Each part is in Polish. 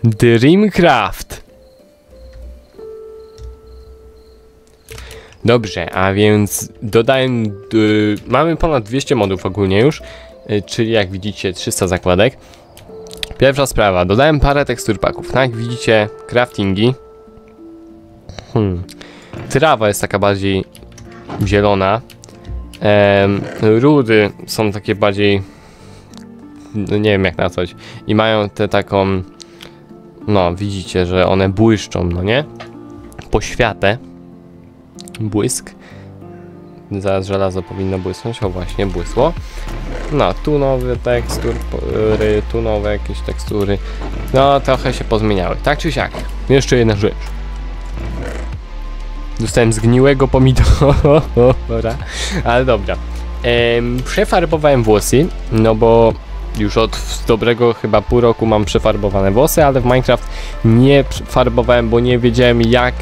Dreamcraft. Dobrze, a więc dodałem, mamy ponad 200 modów ogólnie już, czyli jak widzicie 300 zakładek. Pierwsza sprawa, dodałem parę tekstur paków, tak jak widzicie craftingi. Trawa jest taka bardziej zielona, rudy są takie bardziej, no nie wiem jak nazwać, i mają tę taką, no widzicie, że one błyszczą, no nie? Poświatę. Błysk. Zaraz żelazo powinno błysnąć. O właśnie, błysło. No, tu nowe tekstury, tu nowe jakieś tekstury. No, trochę się pozmieniały. Tak czy siak. Jeszcze jedna rzecz. Dostałem zgniłego pomidora. Ale dobra. Przefarbowałem włosy. No bo już od dobrego chyba pół roku mam przefarbowane włosy, ale w Minecraft nie farbowałem, bo nie wiedziałem jak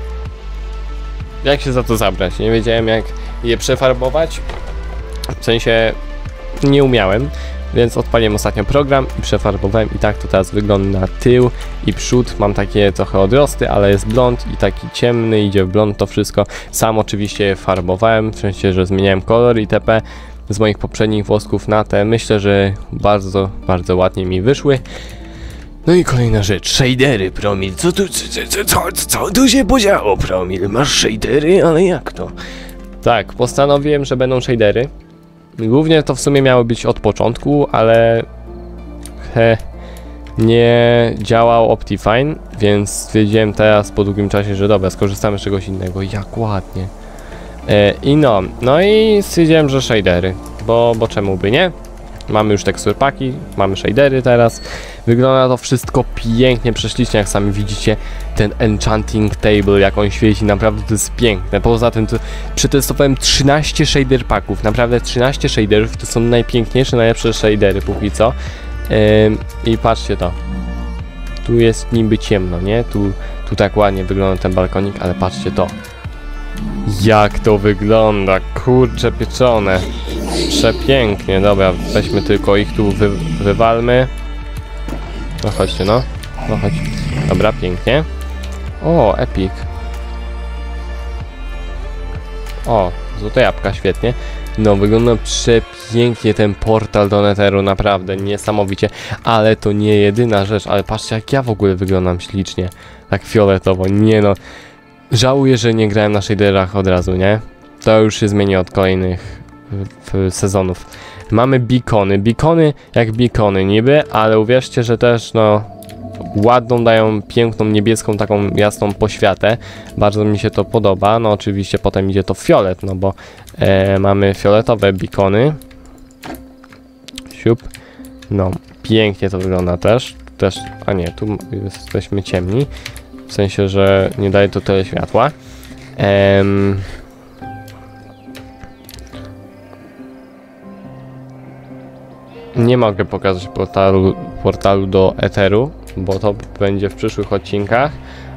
się za to zabrać, nie wiedziałem jak je przefarbować, w sensie nie umiałem, więc odpaliłem ostatnio program i przefarbowałem i tak to teraz wygląda na tył i przód, mam takie trochę odrosty, ale jest blond i taki ciemny, idzie w blond to wszystko, sam oczywiście je farbowałem, w sensie, że zmieniałem kolor itp. Z moich poprzednich włosków na te, myślę, że bardzo, bardzo ładnie mi wyszły. No i kolejna rzecz, shadery, Promil. Co tu się podziało, Promil? Masz shadery? Ale jak to? Tak, postanowiłem, że będą shadery. Głównie to w sumie miało być od początku, ale nie działał Optifine, więc stwierdziłem teraz po długim czasie, że dobra, skorzystamy z czegoś innego. Jak ładnie. No i stwierdziłem, że shadery, bo czemu by nie? Mamy już tekstur paki, mamy shadery teraz. Wygląda to wszystko pięknie, prześlicznie, jak sami widzicie. Ten enchanting table, jak on świeci, naprawdę to jest piękne. Poza tym to przetestowałem 13 shader paków, naprawdę 13 shaderów, to są najpiękniejsze, najlepsze shadery póki co. I patrzcie to. Tu jest niby ciemno, nie? Tu tak ładnie wygląda ten balkonik, ale patrzcie to. Jak to wygląda, kurcze pieczone. Przepięknie, dobra, weźmy tylko ich tu, wywalmy. No chodźcie, no chodź. Dobra, pięknie. O, epic. O, złote jabłka, świetnie. No, wygląda przepięknie ten portal do Netheru, naprawdę niesamowicie. Ale to nie jedyna rzecz, ale patrzcie jak ja w ogóle wyglądam ślicznie. Tak fioletowo, nie no. Żałuję, że nie grałem na shaderach od razu, nie? To już się zmieni od kolejnych sezonów. Mamy beacony jak beacony niby, ale uwierzcie, że też no ładną dają, piękną, niebieską, taką jasną poświatę. Bardzo mi się to podoba, no oczywiście potem idzie to fiolet, no bo mamy fioletowe beacony. Siup. No, pięknie to wygląda też, a nie, tu jesteśmy ciemni. W sensie, że nie daje to tyle światła. Nie mogę pokazać portalu do Etheru, bo to będzie w przyszłych odcinkach.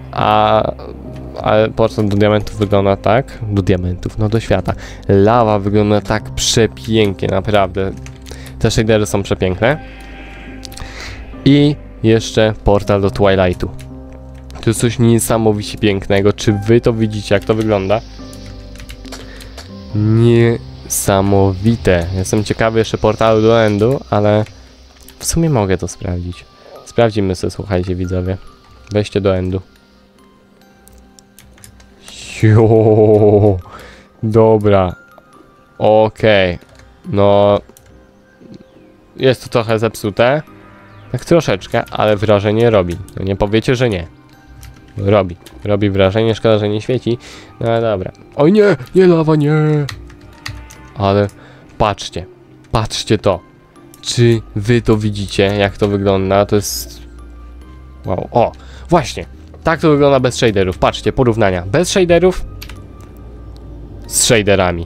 Ale portal do diamentów wygląda tak. Do diamentów, no do świata. Lawa wygląda tak przepięknie, naprawdę. Te shadery są przepiękne. I jeszcze portal do Twilightu. To jest coś niesamowicie pięknego. Czy wy to widzicie, jak to wygląda? Niesamowite. Jestem ciekawy jeszcze portalu do Endu, ale w sumie mogę to sprawdzić. Sprawdzimy sobie, słuchajcie widzowie. Weźcie do Endu. Dobra. Okej. No... Jest to trochę zepsute. Tak troszeczkę, ale wrażenie robi. No nie powiecie, że nie. Robi wrażenie, szkoda, że nie świeci. No dobra. Oj nie, nie lawa, nie. Ale patrzcie to. Czy wy to widzicie, jak to wygląda? To jest... Wow, o, właśnie. Tak to wygląda bez shaderów. Patrzcie, porównania. Bez shaderów z shaderami.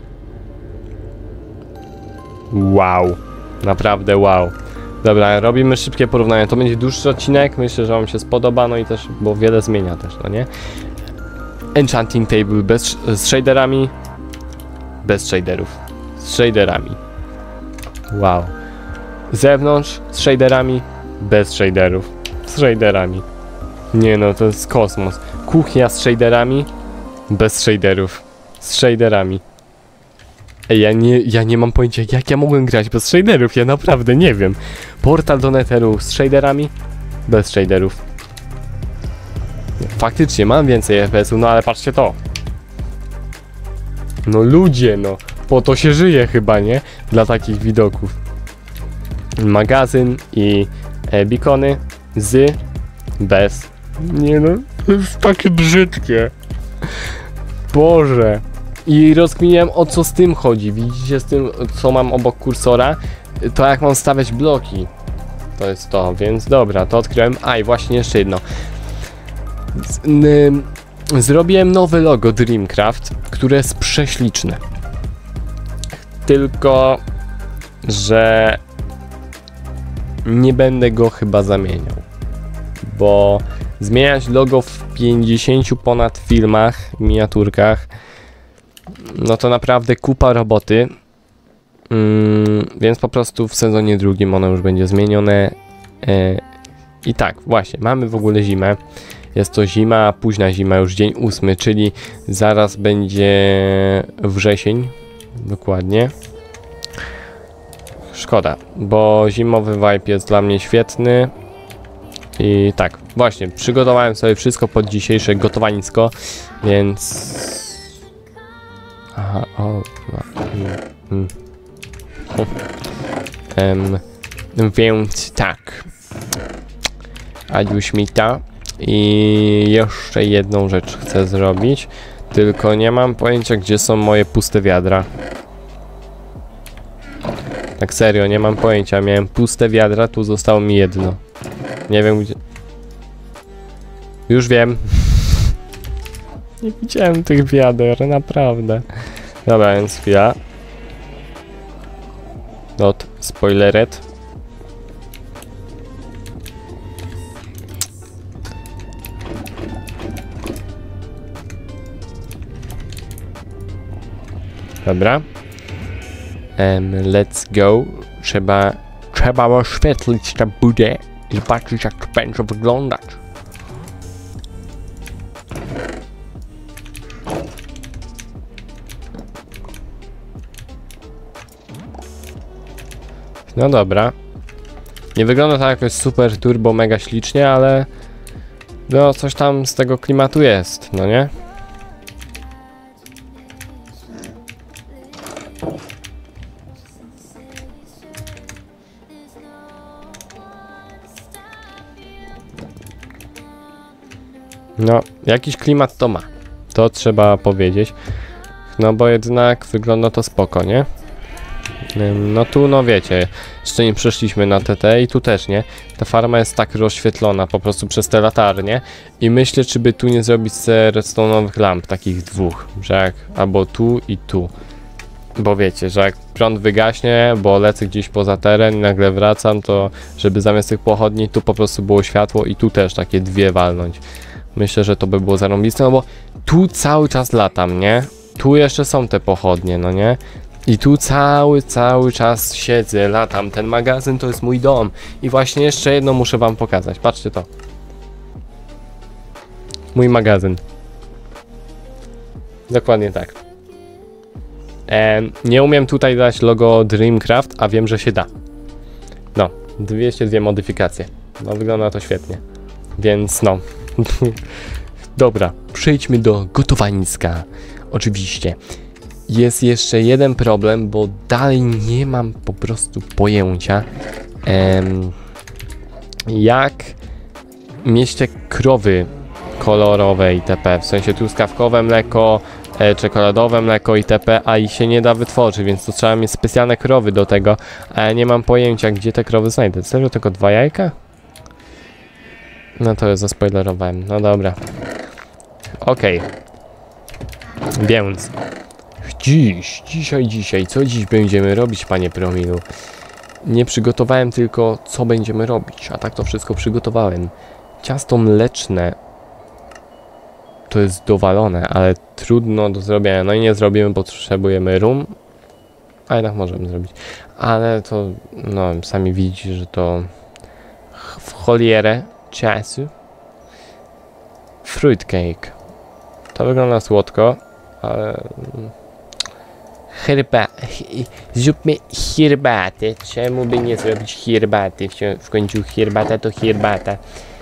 Wow. Naprawdę wow. Dobra, robimy szybkie porównanie. To będzie dłuższy odcinek. Myślę, że wam się spodoba. No i też, bo wiele zmienia też, no nie? Enchanting table z shaderami. Bez shaderów. Z shaderami. Wow. Zewnątrz z shaderami. Bez shaderów. Z shaderami. Nie no, to jest kosmos. Kuchnia z shaderami, bez shaderów. Z shaderami. Ej, ja nie mam pojęcia, jak ja mogłem grać bez shaderów, ja naprawdę nie wiem. Portal do Netheru z shaderami, bez shaderów. Faktycznie, mam więcej FPS-u, no ale patrzcie to. No ludzie, no. Po to się żyje chyba, nie? Dla takich widoków. Magazyn i beacony z, bez. Nie no, to jest takie brzydkie. Boże. I rozkminiłem, o co z tym chodzi. Widzicie, z tym, co mam obok kursora? To jak mam stawiać bloki. To jest to, więc dobra, to odkryłem. A i właśnie jeszcze jedno. Zrobiłem nowe logo Dreamcraft, które jest prześliczne. Tylko, że nie będę go chyba zamieniał. Bo zmieniać logo w 50 ponad filmach, miniaturkach, no to naprawdę kupa roboty. Więc po prostu w sezonie drugim ono już będzie zmienione. I tak, właśnie, mamy w ogóle zimę. Jest to zima, późna zima, już dzień 8, czyli zaraz będzie wrzesień. Dokładnie. Szkoda, bo zimowy vibe jest dla mnie świetny. I tak, właśnie, przygotowałem sobie wszystko pod dzisiejsze gotowanisko, więc... Aha, więc tak. Adiuśmita. I jeszcze jedną rzecz chcę zrobić, tylko nie mam pojęcia, gdzie są moje puste wiadra. Tak serio, nie mam pojęcia. Miałem puste wiadra, tu zostało mi jedno. Nie wiem gdzie... Już wiem. Nie widziałem tych wiader, naprawdę. Dobra, więc chwila. Not spoileret. Dobra. Let's go. Trzeba oświetlić tę budę i zobaczyć, jak to będzie wyglądać. No dobra. Nie wygląda to jakoś super turbo mega ślicznie, ale no coś tam z tego klimatu jest, no nie? No, jakiś klimat to ma. To trzeba powiedzieć. No bo jednak wygląda to spoko, nie? No tu, no wiecie, jeszcze nie przeszliśmy na TT i tu też nie. Ta farma jest tak rozświetlona po prostu przez te latarnie. I myślę, czy by tu nie zrobić redstone'owych lamp, takich dwóch. Że jak albo tu i tu. Bo wiecie, że jak prąd wygaśnie, bo lecę gdzieś poza teren i nagle wracam, to żeby zamiast tych pochodni tu po prostu było światło i tu też takie dwie walnąć. Myślę, że to by było zarąbiste, no bo tu cały czas latam, nie? Tu jeszcze są te pochodnie, no nie? I tu cały czas siedzę, latam. Ten magazyn to jest mój dom. I właśnie jeszcze jedno muszę wam pokazać. Patrzcie to. Mój magazyn. Dokładnie tak. Nie umiem tutaj dać logo Dreamcraft, a wiem, że się da. No, 202 modyfikacje. No, wygląda to świetnie. Więc no. Dobra, przejdźmy do gotowaniska. Oczywiście. Jest jeszcze jeden problem, bo dalej nie mam po prostu pojęcia, jak mieście krowy kolorowe itp. W sensie truskawkowe mleko, czekoladowe mleko itp. A i się nie da wytworzyć, więc to trzeba mieć specjalne krowy do tego. A ja nie mam pojęcia, gdzie te krowy znajdę. Serio, tylko 2 jajka? No to już zaspoilerowałem. No dobra. Okej. Więc dzisiaj, co dziś będziemy robić, panie Promilu? Nie przygotowałem tylko, co będziemy robić, a tak to wszystko przygotowałem. Ciasto mleczne to jest dowalone, ale trudno do zrobienia. No i nie zrobimy, bo potrzebujemy rum. A jednak możemy zrobić. Ale to, no, sami widzicie, że to w cholierę czasu. Fruitcake. To wygląda słodko, ale... Zróbmy herbatę. Czemu by nie zrobić herbaty? W końcu herbata to herbata.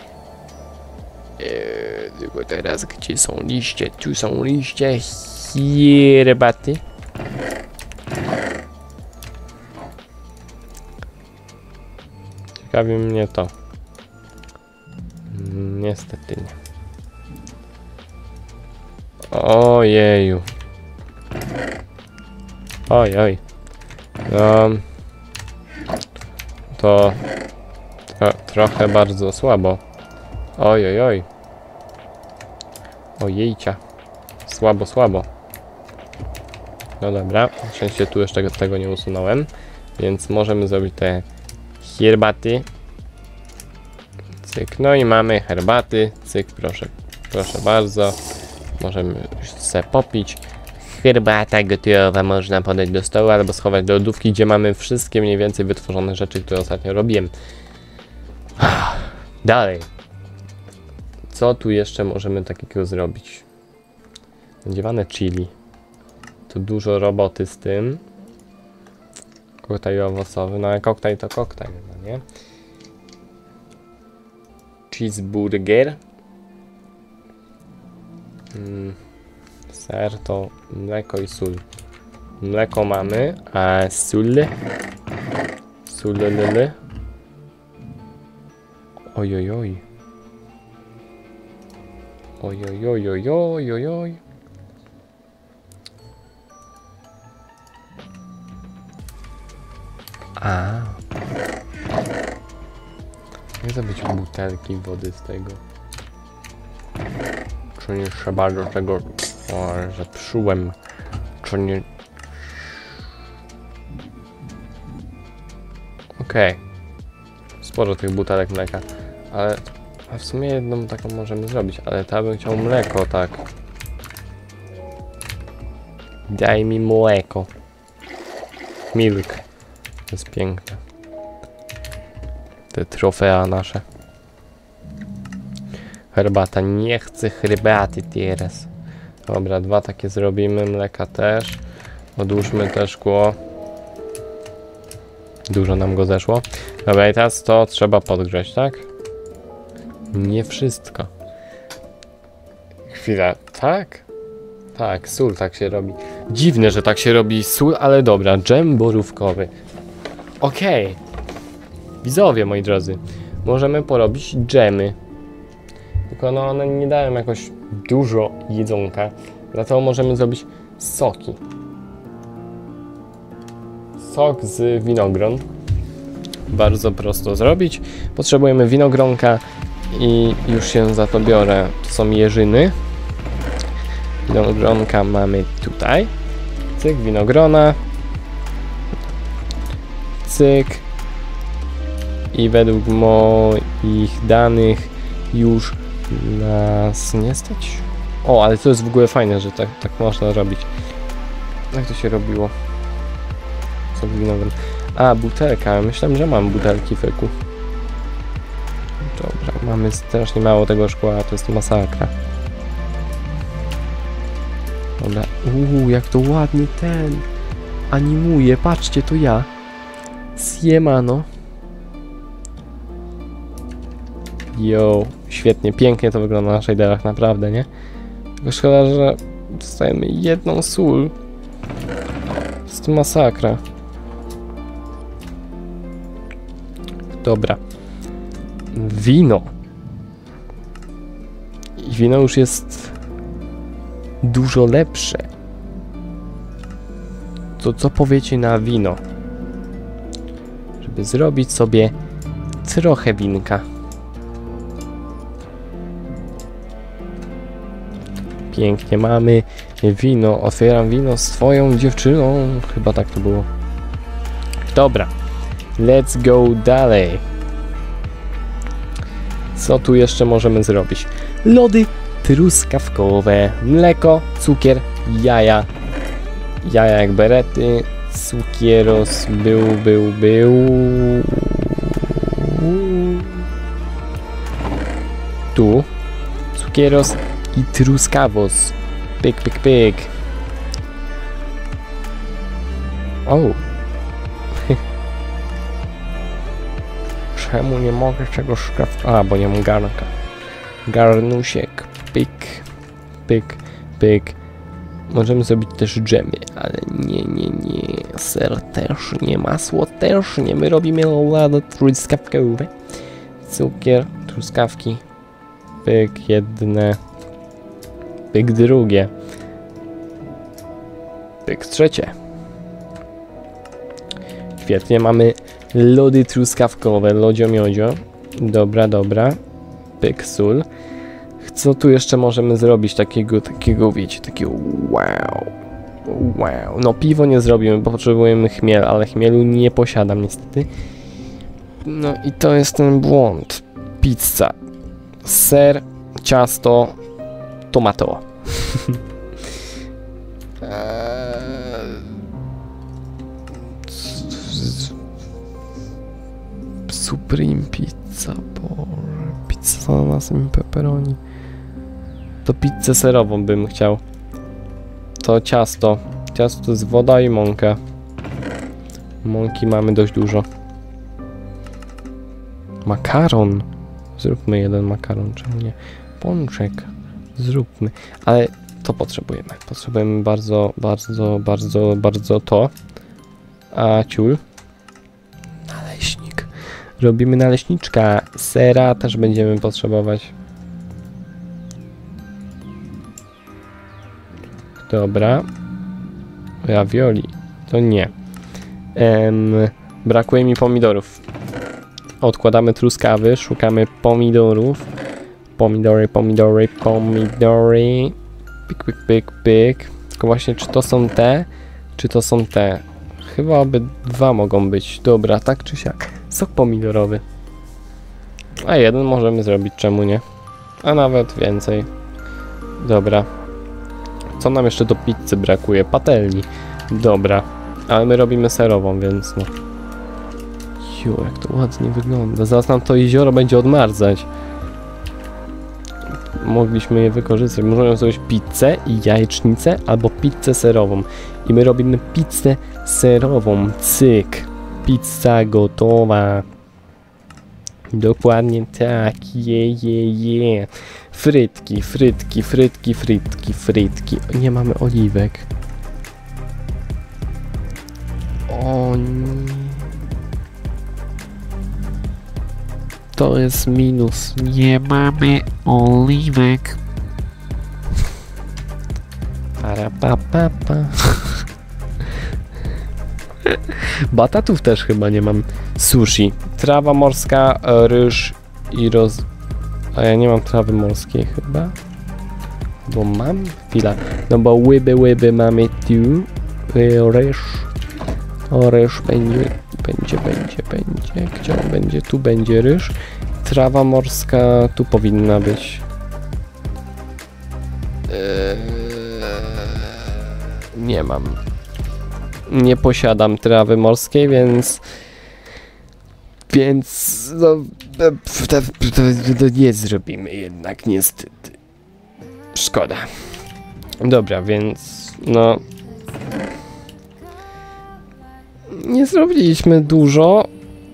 Tylko teraz gdzie są liście? Tu są liście herbaty. Ciekawi mnie to. Niestety nie. Ojeju. Oj. To trochę bardzo słabo. Oj. Ojejcia. Słabo. No dobra, na szczęście tu jeszcze tego nie usunąłem. Więc możemy zrobić te herbaty. Cyk, no i mamy herbaty. Cyk, proszę bardzo. Możemy już se popić. Herbata gotowa, można podać do stołu albo schować do lodówki, gdzie mamy wszystkie mniej więcej wytworzone rzeczy, które ostatnio robiłem. Dalej. Co tu jeszcze możemy takiego zrobić? Nadziewane chili. Tu dużo roboty z tym. Koktajl owocowy, no ale koktajl to koktajl, no nie? Cheeseburger. Ser to mleko i sól. Mleko mamy, a sól. Ojojoj. A. Nie zrobić butelki wody z tego. Czy nie trzeba do tego... O, zepsułem. Czy nie... Okej. Sporo tych butelek mleka. Ale... A w sumie jedną taką możemy zrobić. Ale ta bym chciał mleko, tak. Daj mi mleko. Milk. To jest piękne. Te trofea nasze. Herbata. Nie chcę herbaty teraz. Dobra, 2 takie zrobimy. Mleka też. Odłóżmy też szkło. Dużo nam go zeszło. Dobra, i teraz to trzeba podgrzeć, tak? Nie wszystko. Chwila, tak? Tak, sól tak się robi. Dziwne, że tak się robi sól, ale dobra. Dżem borówkowy. Okej. Widzowie, moi drodzy. Możemy porobić dżemy. Tylko no one nie dają jakoś dużo jedzonka. Dlatego możemy zrobić soki. Sok z winogron. Bardzo prosto zrobić. Potrzebujemy winogronka i już się za to biorę. To są jeżyny. Winogronka mamy tutaj. Cyk, winogrona. Cyk. I według moich danych już nas nie stać. O, ale to jest w ogóle fajne, że tak można robić. Jak to się robiło? Co winogron? A, butelka. Myślałem, że mam butelki w eku. Dobra, mamy strasznie mało tego szkła, to jest masakra. Dobra, jak to ładnie ten animuje, patrzcie, to ja. Siemano. Yo, świetnie, pięknie to wygląda na shaderach, naprawdę, nie? Tylko szkoda, że dostajemy jedną sól. To jest masakra. Dobra. Wino. I wino już jest dużo lepsze. To co powiecie na wino? Żeby zrobić sobie trochę winka. Pięknie, mamy wino. Otwieram wino z twoją dziewczyną. Chyba tak to było. Dobra. Let's go dalej. Co tu jeszcze możemy zrobić? Lody truskawkowe, mleko, cukier, jaja. Jaja jak berety, cukieros był. tu. Cukieros i truskawos. Pyk, pyk, pyk. O. Czemu nie mogę czegoś skraft... A, bo nie mam garnka. Garnusiek. Pyk, pyk, pyk. Możemy zrobić też dżemy, ale nie. Ser też nie, masło też nie. My robimy lody truskawkowe. Cukier, truskawki. Pyk jedne. Pyk drugie. Pyk trzecie. Świetnie, mamy lody truskawkowe, lodzio-miodzio. Dobra. Pyk, sól. Co tu jeszcze możemy zrobić takiego, wiecie, takiego wow. No piwo nie zrobimy, bo potrzebujemy chmiel, ale chmielu nie posiadam niestety. No i to jest ten błąd. Pizza. Ser, ciasto, tomato. Supreme pizza, boże. Pizza na samym pepperoni. To pizzę serową bym chciał. To ciasto. Ciasto to jest woda i mąka. Mąki mamy dość dużo. Makaron. Zróbmy jeden makaron, czemu nie? Pączek. Zróbmy. Ale to potrzebujemy. Potrzebujemy bardzo to. A ciul. Naleśnik. Robimy naleśniczka. Sera też będziemy potrzebować. Dobra. Ravioli. To nie. Brakuje mi pomidorów. Odkładamy truskawy, szukamy pomidorów. Pomidory. Pyk. Tylko właśnie, czy to są te, czy to są te? Chyba obydwa mogą być. Dobra, tak czy siak. Sok pomidorowy. A jeden możemy zrobić, czemu nie? A nawet więcej. Dobra. Co nam jeszcze do pizzy brakuje? Patelni. Dobra. Ale my robimy serową, więc no. Jak to ładnie wygląda. Zaraz nam to jezioro będzie odmarzać. Mogliśmy je wykorzystać. Możemy zrobić pizzę i jajecznicę, albo pizzę serową. I my robimy pizzę serową. Cyk. Pizza gotowa. Dokładnie tak. Je. Frytki. Nie mamy oliwek. O nie. To jest minus. Nie mamy oliwek. Parapapapa. Batatów też chyba nie mam. Sushi. Trawa morska, ryż i A ja nie mam trawy morskiej chyba. Bo mam? Chwila. No bo łyby mamy tu. Ryż. O, ryż będzie. Gdzie on będzie? Tu będzie ryż. Trawa morska tu powinna być. Nie mam. Nie posiadam trawy morskiej, więc no, to nie zrobimy jednak niestety. Szkoda. Dobra, więc no nie zrobiliśmy dużo,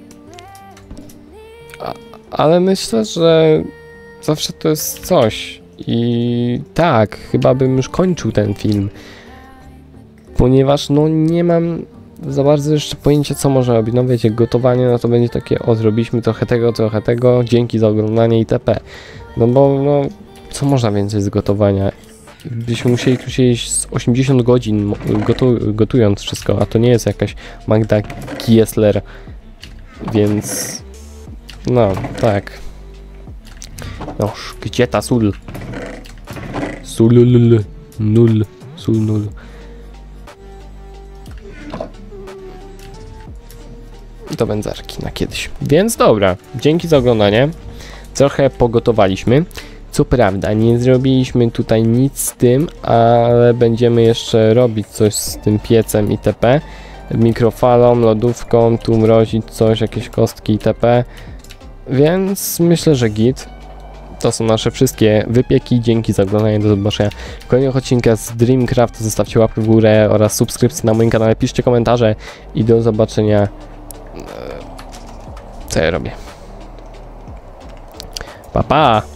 ale myślę, że zawsze to jest coś i tak, chyba bym już kończył ten film, ponieważ no nie mam za bardzo jeszcze pojęcia, co można robić. No wiecie, gotowanie, no to będzie takie, o, zrobiliśmy trochę tego, dzięki za oglądanie itp. No bo, no, co można więcej z gotowania? Byśmy musieli tu siedzieć z 80 godzin gotując wszystko, a to nie jest jakaś Magda Kiesler, więc no, tak. No, gdzie ta sól? Sól nul. Do wędzarki na kiedyś. Więc dobra, dzięki za oglądanie. Trochę pogotowaliśmy. Co prawda, nie zrobiliśmy tutaj nic z tym, ale będziemy jeszcze robić coś z tym piecem itp. Mikrofalą, lodówką, tu mrozić coś, jakieś kostki itp. Więc myślę, że git. to są nasze wszystkie wypieki. Dzięki za oglądanie, do zobaczenia w kolejnych odcinkach z Dreamcraft. Zostawcie łapkę w górę oraz subskrypcję na moim kanale, piszcie komentarze i do zobaczenia. Co ja robię? Pa, pa!